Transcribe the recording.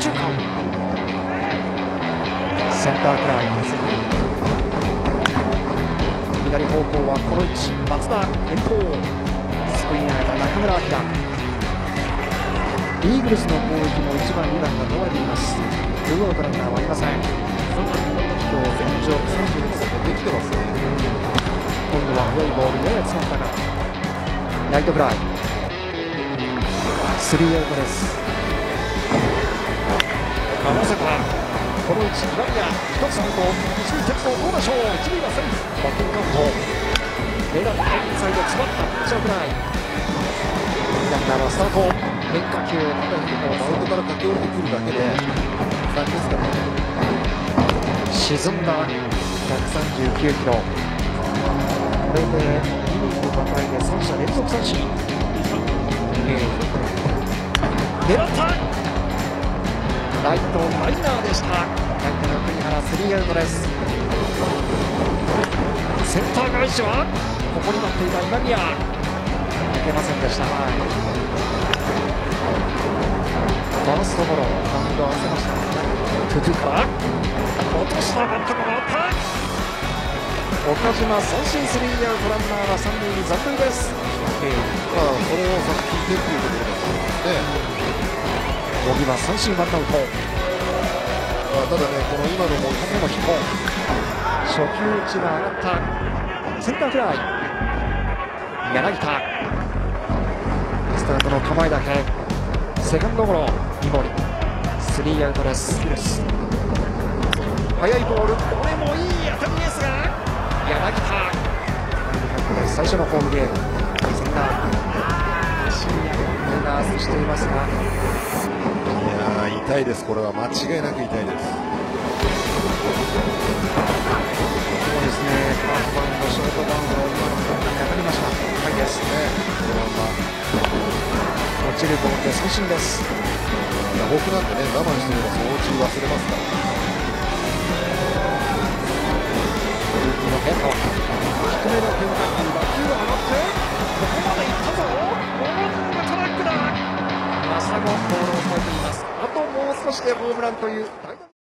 中間センターフライ。左方向はこの位置、松田遠投、スクリーンが中村晃。イーグルスの攻撃も1番2番が問われています。ツーアウトランナーはありません。 今日全場36歳でできてますね。 今度は速いボールやや詰まったがライトフライ。スリーアウトです。まさかこの位置、今宮一つアウト、一塁鉄道どうでしょう。一塁はセーフ。バッティングカウント狙ってインサイド詰まったピッチャーフライ。ランナーはスタート。変化球マウンドから駆け下りてくるだけで感じですかね。 沈んだ139キロ。これで2イニングまたいで3者連続三振。狙ったライトライナーでした。ライトの栗原、スリーアウトです。センター返しはここに待っていた今宮、抜けませんでした。ファーストゴロ、バウンドを合わせました。トゥトゥから落としたバットが回った。岡島三振、スリーアウト、ランナーは三塁に残塁です。 それをさっき聞いてっていうところだと思うんですね。 茂木は三振、ワンアウト。 ただね、この今のも風のヒット、初球打ちが上がったセンターフライ。柳田スタートの構えだけ、セカンドゴロ、三森、スリーアウトです。速いボール、これもいい当たりですが柳田最初のホームゲーム、センター深夜が外していますが、 痛いです。これは間違いなく痛いです。 そうですね、ファーストバウンド、ショートバウンド、今のボールに当たりました。はいですね。落ちるボールで三振です。 打撲なんてね、我慢してればそのうち忘れますから。 ルーキーの変化、低めの変化球、打球が上がってここまでいったぞ。ボールトラックだ。マサゴボールを越えています。あともう少しでホームランという